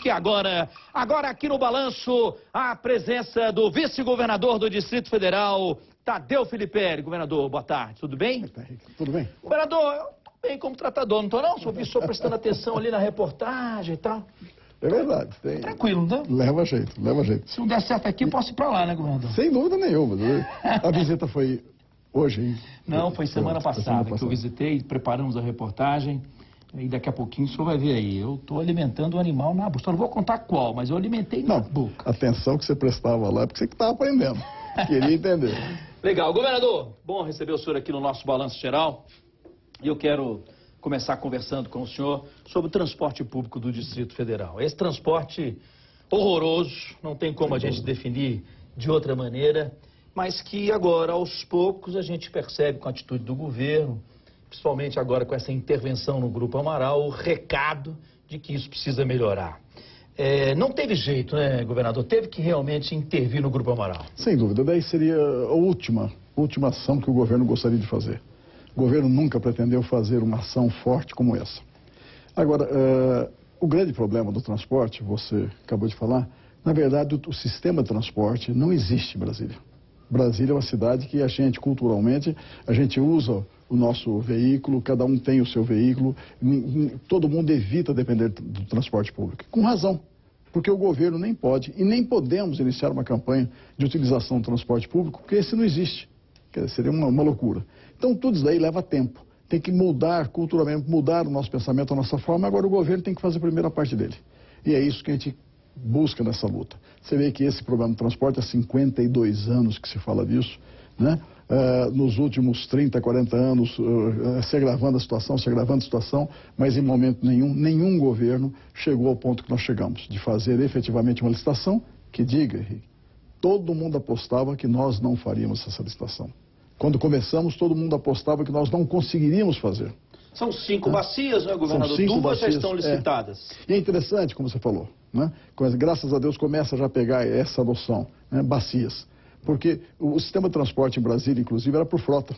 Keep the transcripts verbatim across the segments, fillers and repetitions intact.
que agora, agora aqui no Balanço, a presença do vice-governador do Distrito Federal, Tadeu Filipelli. Governador, boa tarde, tudo bem? Tudo bem. Governador, eu tô bem como tratador, não tô não? Só vi o senhor prestando atenção ali na reportagem e tal. É verdade. Tem... Tranquilo, não tá? Leva jeito, leva jeito. Se não der certo aqui, eu posso ir pra lá, né, governador? Sem dúvida nenhuma. A visita foi hoje, hein? Não, foi semana foi, passada, semana que passada eu visitei, preparamos a reportagem. E daqui a pouquinho o senhor vai ver aí. Eu estou alimentando o animal na boca. Só não vou contar qual, mas eu alimentei na não, boca. Atenção que você prestava lá, porque você que estava aprendendo. Queria entender. Legal. Governador, bom receber o senhor aqui no nosso Balanço Geral. E eu quero começar conversando com o senhor sobre o transporte público do Distrito Federal. Esse transporte horroroso, não tem como a gente definir de outra maneira, mas que agora, aos poucos, a gente percebe com a atitude do governo, principalmente agora com essa intervenção no Grupo Amaral, o recado de que isso precisa melhorar. É, não teve jeito, né, governador? Teve que realmente intervir no Grupo Amaral. Sem dúvida. Daí seria a última, última ação que o governo gostaria de fazer. O governo nunca pretendeu fazer uma ação forte como essa. Agora, uh, o grande problema do transporte, você acabou de falar, na verdade, o, o sistema de transporte não existe em Brasília. Brasília é uma cidade que a gente, culturalmente, a gente usa o nosso veículo, cada um tem o seu veículo, todo mundo evita depender do transporte público. Com razão, porque o governo nem pode e nem podemos iniciar uma campanha de utilização do transporte público, porque esse não existe. Quer dizer, seria uma, uma loucura. Então tudo isso daí leva tempo. Tem que mudar culturalmente, mudar o nosso pensamento, a nossa forma. Agora o governo tem que fazer a primeira parte dele. E é isso que a gente busca nessa luta. Você vê que esse problema do transporte há cinquenta e dois anos que se fala disso, né? Uh, nos últimos trinta, quarenta anos, uh, se agravando a situação, se agravando a situação, mas em momento nenhum, nenhum governo chegou ao ponto que nós chegamos, de fazer efetivamente uma licitação que diga, Henrique, todo mundo apostava que nós não faríamos essa licitação. Quando começamos, todo mundo apostava que nós não conseguiríamos fazer. São cinco bacias, né, governador? São cinco Duas bacias, já estão licitadas. É. E é interessante, como você falou, né? Graças a Deus começa já a pegar essa noção, né? Bacias. Porque o sistema de transporte em Brasília, inclusive, era por frota,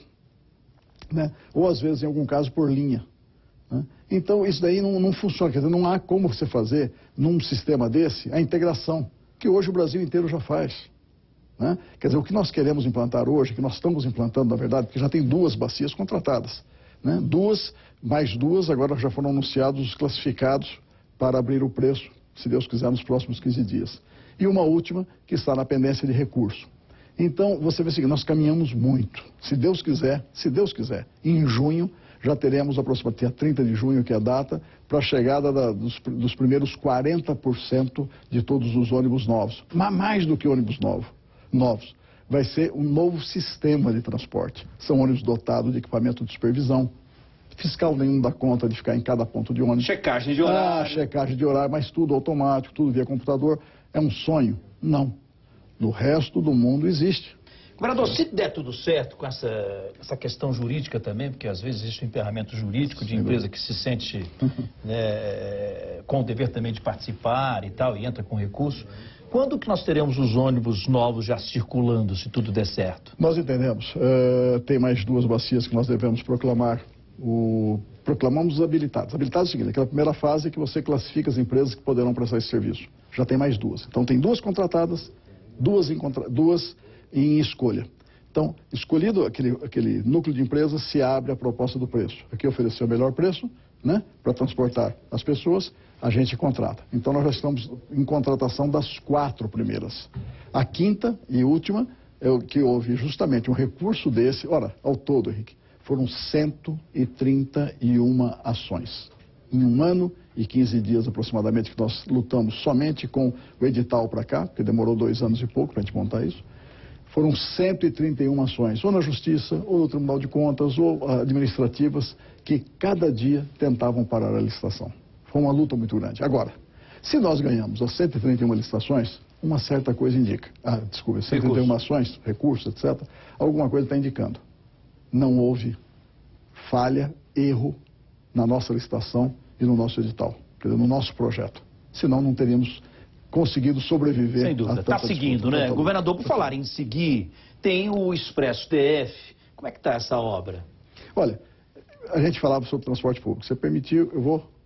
né? Ou às vezes, em algum caso, por linha, né? Então, isso daí não, não funciona. Quer dizer, não há como você fazer, num sistema desse, a integração, que hoje o Brasil inteiro já faz, né? Quer dizer, o que nós queremos implantar hoje, que nós estamos implantando, na verdade, porque já tem duas bacias contratadas, né? Duas, mais duas, agora já foram anunciados os classificados para abrir o preço, se Deus quiser, nos próximos quinze dias. E uma última, que está na pendência de recurso. Então, você vê o seguinte, nós caminhamos muito. Se Deus quiser, se Deus quiser, em junho, já teremos aproximadamente dia trinta de junho, que é a data, para a chegada da, dos, dos primeiros quarenta por cento de todos os ônibus novos. Mas mais do que ônibus novo, novos. Vai ser um novo sistema de transporte. São ônibus dotados de equipamento de supervisão. Fiscal nenhum dá conta de ficar em cada ponto de ônibus. Checagem de horário. Ah, checagem de horário, mas tudo automático, tudo via computador. É um sonho? Não. No resto do mundo existe. Governador, se der tudo certo com essa, essa questão jurídica também, porque às vezes existe um emperramento jurídico de empresa que se sente né, com o dever também de participar e tal, e entra com recurso, quando que nós teremos os ônibus novos já circulando, se tudo der certo? Nós entendemos. Uh, tem mais duas bacias que nós devemos proclamar. O... Proclamamos os habilitados. Habilitados é o seguinte, aquela primeira fase que você classifica as empresas que poderão prestar esse serviço. Já tem mais duas. Então tem duas contratadas, duas em, contra... duas em escolha. Então, escolhido aquele, aquele núcleo de empresas, se abre a proposta do preço. Aqui ofereceu o melhor preço, né, para transportar as pessoas, a gente contrata. Então nós já estamos em contratação das quatro primeiras. A quinta e última é o que houve justamente um recurso desse. Ora, ao todo, Henrique, foram cento e trinta e uma ações. Em um ano e quinze dias aproximadamente que nós lutamos somente com o edital para cá, porque demorou dois anos e pouco para a gente montar isso. Foram cento e trinta e uma ações, ou na Justiça, ou no Tribunal de Contas, ou administrativas, que cada dia tentavam parar a licitação. Foi uma luta muito grande. Agora, se nós ganhamos as cento e trinta e uma licitações, uma certa coisa indica. Ah, desculpa, cento e trinta e uma ações, recursos, etcétera, alguma coisa está indicando. Não houve falha, erro na nossa licitação e no nosso edital, quer dizer, no nosso projeto. Senão não teríamos conseguido sobreviver. Sem dúvida. Está seguindo, né? Governador, por falar em seguir, tem o Expresso D F. Como é que está essa obra? Olha, a gente falava sobre transporte público. Você permitiu, eu vou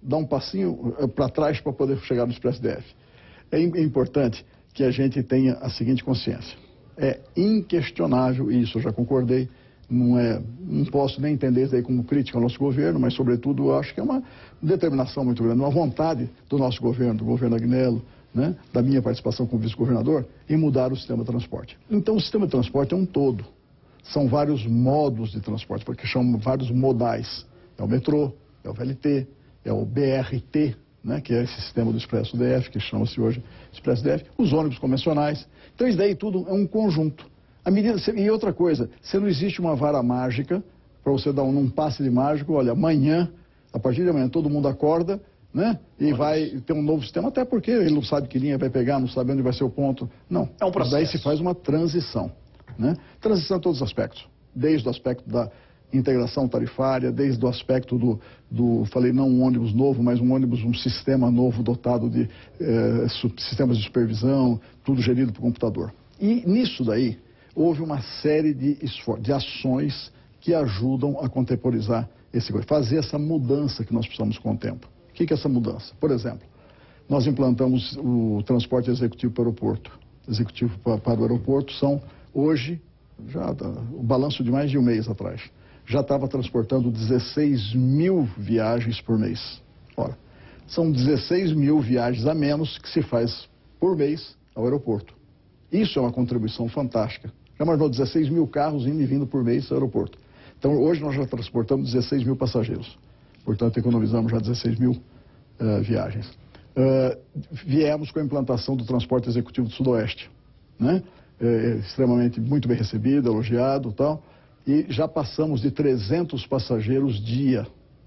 dar um passinho para trás para poder chegar no Expresso D F. É importante que a gente tenha a seguinte consciência. É inquestionável, e isso eu já concordei, não, é, não posso nem entender isso aí como crítica ao nosso governo, mas, sobretudo, eu acho que é uma determinação muito grande, uma vontade do nosso governo, do governo Agnello, né, da minha participação como vice-governador, em mudar o sistema de transporte. Então, o sistema de transporte é um todo. São vários modos de transporte, porque chamam vários modais. É o metrô, é o V L T, é o B R T, né, que é esse sistema do Expresso D F, que chama-se hoje Expresso D F, os ônibus convencionais. Então, isso daí tudo é um conjunto. A medida, e outra coisa, se não existe uma vara mágica, para você dar um, um passe de mágico, olha, amanhã, a partir de amanhã, todo mundo acorda, né, e Olha vai isso. ter um novo sistema, até porque ele não sabe que linha vai pegar, não sabe onde vai ser o ponto. Não, é um processo. Daí se faz uma transição, né? Transição em todos os aspectos, desde o aspecto da integração tarifária, desde o aspecto do, do falei não um ônibus novo, mas um ônibus, um sistema novo dotado de eh, sistemas de supervisão, tudo gerido por computador. E nisso daí, houve uma série de, de ações que ajudam a contemporizar esse coisa, fazer essa mudança que nós precisamos com o tempo. O que é essa mudança? Por exemplo, nós implantamos o transporte executivo para o aeroporto. Executivo para, para o aeroporto são, hoje, já o balanço de mais de um mês atrás, já estava transportando dezesseis mil viagens por mês. Ora, são dezesseis mil viagens a menos que se faz por mês ao aeroporto. Isso é uma contribuição fantástica. Já imaginou dezesseis mil carros indo e vindo por mês ao aeroporto. Então, hoje nós já transportamos dezesseis mil passageiros. Portanto, economizamos já dezesseis mil uh, viagens. Uh, viemos com a implantação do transporte executivo do Sudoeste, né? É, extremamente muito bem recebido, elogiado e tal. E já passamos de trezentos passageiros dia.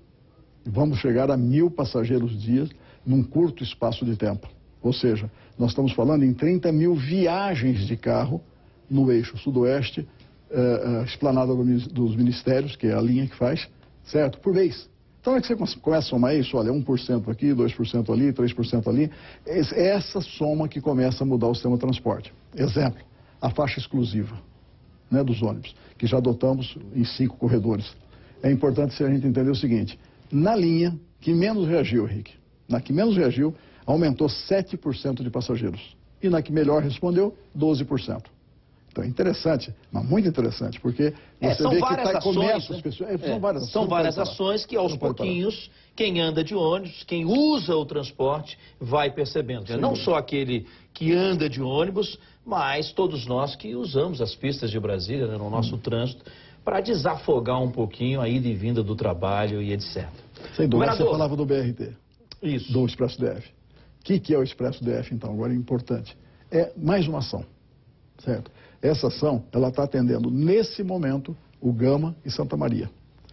Vamos chegar a mil passageiros dia num curto espaço de tempo. Ou seja, nós estamos falando em trinta mil viagens de carro no eixo Sudoeste, uh, uh, esplanada do, dos ministérios, que é a linha que faz, certo? Por mês. Então é que você começa a somar isso, olha, um por cento aqui, dois por cento ali, três por cento ali. É essa soma que começa a mudar o sistema de transporte. Exemplo, a faixa exclusiva, né, dos ônibus, que já adotamos em cinco corredores. É importante se a gente entender o seguinte, na linha que menos reagiu, Henrique, na que menos reagiu, aumentou sete por cento de passageiros. E na que melhor respondeu, doze por cento. Então é interessante, mas muito interessante, porque é, você são vê várias que tá, ações, começa né? as pessoas... É, é, são várias, são várias ações que aos pouquinhos, quem anda de ônibus, quem usa o transporte, vai percebendo. Né? Não só aquele que anda de ônibus, mas todos nós que usamos as pistas de Brasília, né, no nosso hum. trânsito, para desafogar um pouquinho a ida e vinda do trabalho e etcétera. Sem dúvida, você falava do B R T. Isso. Do Expresso D F. O que, que é o Expresso D F, então? Agora é importante. É mais uma ação, certo? Essa ação, ela está atendendo, nesse momento, o Gama e Santa Maria.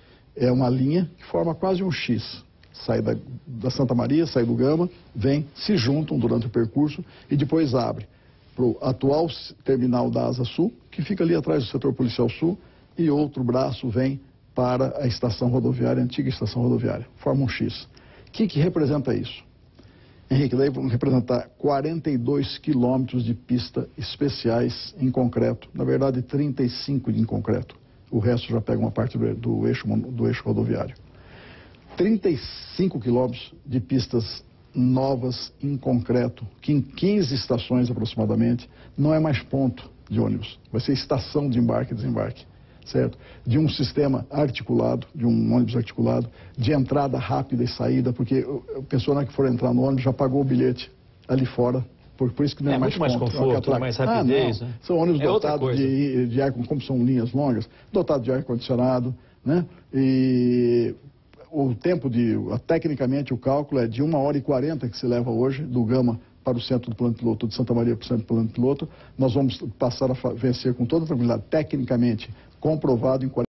É uma linha que forma quase um X. Sai da, da Santa Maria, sai do Gama, vem, se juntam durante o percurso e depois abre para o atual terminal da Asa Sul, que fica ali atrás do setor policial sul, e outro braço vem para a estação rodoviária, a antiga estação rodoviária. Forma um X. O que, que representa isso? Henrique, daí vão representar quarenta e dois quilômetros de pista especiais em concreto. Na verdade, trinta e cinco em concreto. O resto já pega uma parte do, do, eixo, do eixo rodoviário. trinta e cinco quilômetros de pistas novas em concreto, que em quinze estações aproximadamente, não é mais ponto de ônibus. Vai ser estação de embarque e desembarque. Certo? De um sistema articulado, de um ônibus articulado, de entrada rápida e saída, porque a pessoa que for entrar no ônibus já pagou o bilhete ali fora, por, por isso que não é, é mais muito mais conforto, mais rapidez. Ah, né? São ônibus é dotados de, de ar, como são linhas longas, dotados de ar-condicionado, né? E o tempo de, tecnicamente o cálculo é de uma hora e quarenta que se leva hoje, do Gama para o centro do plano piloto, de Santa Maria para o centro do plano piloto. Nós vamos passar a vencer com toda tranquilidade, tecnicamente comprovado em